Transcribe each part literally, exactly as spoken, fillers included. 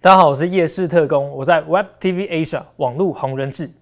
大家好，我是夜市特工，我在 Web T V Asia 网络红人志。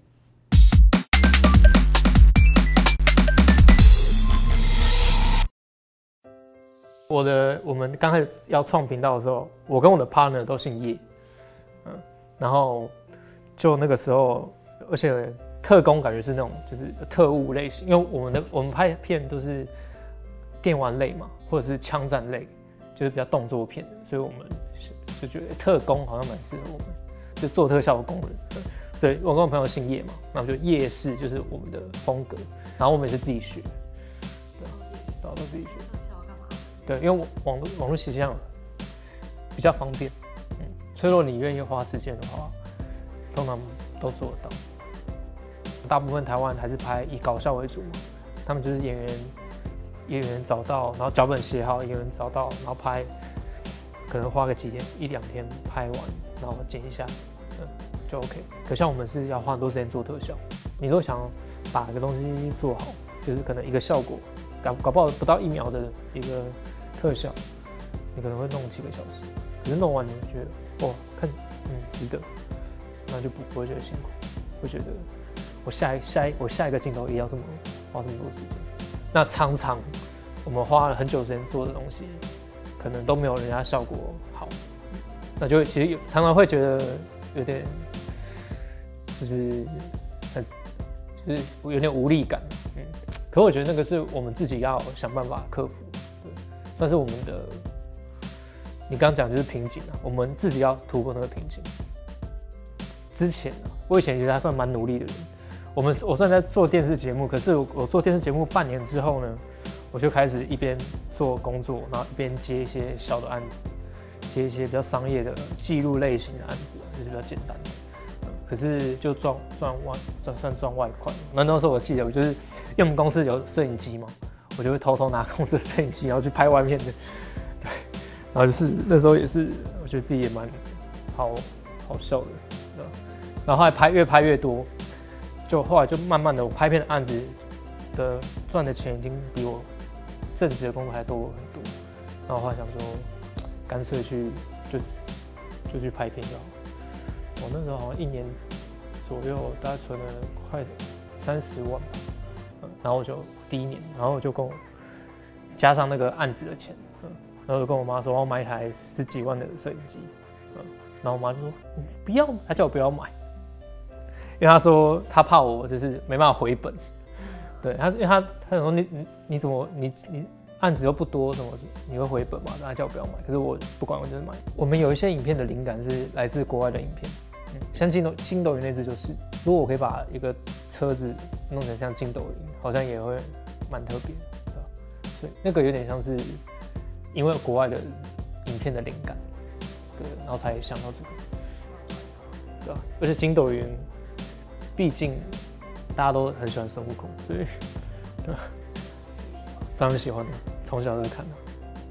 我的我们刚开始要创频道的时候，我跟我的 partner 都姓叶，嗯，然后就那个时候，而且特工感觉是那种就是特务类型，因为我们的我们拍片都是电玩类嘛，或者是枪战类，就是比较动作片的，所以我们就觉得特工好像蛮适合我们，就做特效的工人。所以我跟我朋友姓叶嘛，那我就夜市就是我们的风格，然后我们也是自己学，对啊，然后都自己学。对，因为网络网络其实这样比较方便，嗯，所以如果你愿意花时间的话，通常都做得到。大部分台湾还是拍以搞笑为主嘛，他们就是演员演员找到，然后脚本写好，演员找到，然后拍，可能花个几天一两天拍完，然后剪一下，嗯，就 OK。可像我们是要花很多时间做特效，你如果想把一个东西做好，就是可能一个效果搞搞不好不到一秒的一个特效，你可能会弄几个小时，可是弄完你觉得哇，看嗯值得，那就不不会觉得辛苦，会觉得我下一下一我下一个镜头也要这么花这么多时间。那常常我们花了很久时间做的东西，可能都没有人家效果好，那就其实常常会觉得有点就是很就是有点无力感，嗯。可我觉得那个是我们自己要想办法克服，对，算是我们的。你刚刚讲就是瓶颈啊，我们自己要突破那个瓶颈。之前啊，我以前其实还算蛮努力的人。我们我虽然在做电视节目，可是我我做电视节目半年之后呢，我就开始一边做工作，然后一边接一些小的案子，接一些比较商业的记录类型的案子，就是比较简单的。可是就赚赚外赚算赚外快。那那时候我记得，我就是因为我们公司有摄影机嘛，我就会偷偷拿公司的摄影机，然后去拍外面的。对，然后就是那时候也是，我觉得自己也蛮好好笑的，对吧？然后后来拍越拍越多，就后来就慢慢的，我拍片的案子的赚的钱已经比我正职的工作还多很多。然后后来想说，干脆去就就去拍片就好。我那时候好像一年左右，大概存了快三十万吧，嗯，然后我就第一年，然后我就跟我加上那个案子的钱，嗯，然后就跟我妈说，我买一台十几万的摄影机，嗯，然后我妈就说不要，她叫我不要买，因为她说她怕我就是没办法回本，对她，因为她她想说你你你怎么你你案子又不多，什么你会回本嘛？她叫我不要买，可是我不管，我就是买。我们有一些影片的灵感是来自国外的影片。嗯、像筋斗筋斗云那只就是，如果我可以把一个车子弄成像筋斗云，好像也会蛮特别的，对吧？所以那个有点像是因为国外的影片的灵感，对，然后才想到这个，对吧？而且筋斗云，毕竟大家都很喜欢孙悟空，所以对吧？当然喜欢的，从小就看的。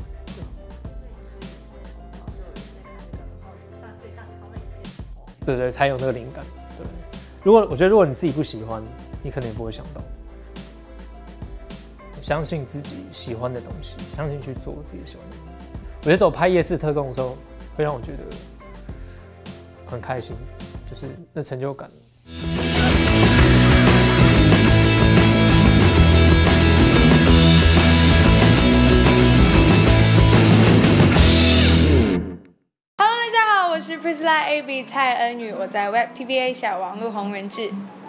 对对，才有那个灵感。对，如果我觉得如果你自己不喜欢，你可能也不会想到。相信自己喜欢的东西，相信去做自己喜欢的东西。我觉得我拍夜市特工的时候，会让我觉得很开心，就是那成就感。 我是 Priscilla A B 蔡恩宇，我在 Web T V Asia 网络红人志。